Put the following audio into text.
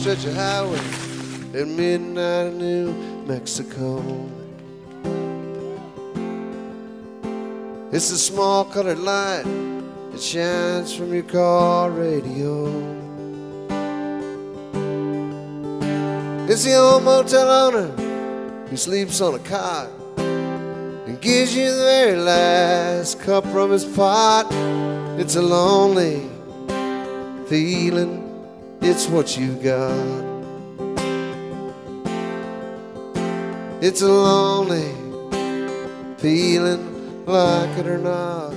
stretch of highway at midnight in New Mexico. It's the small colored light that shines from your car radio. It's the old motel owner who sleeps on a cot and gives you the very last cup from his pot. It's a lonely feeling, it's what you got. It's a lonely feeling, like it or not.